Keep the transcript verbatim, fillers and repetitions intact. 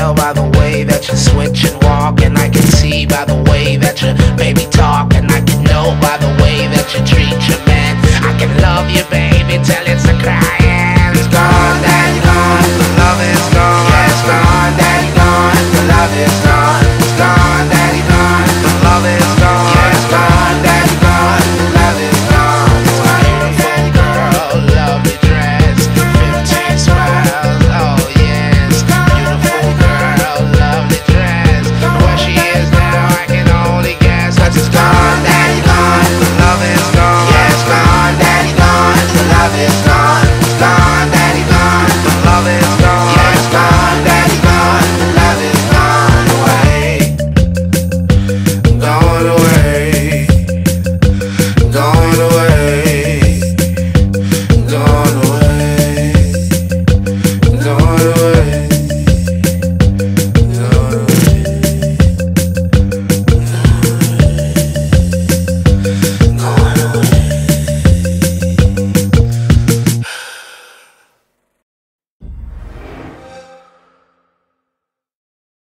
tell by the way that you switch and walk, and I can see by the way that you maybe talk, and I can know by the way that you treat your man. I can love you, baby, till it's a crime.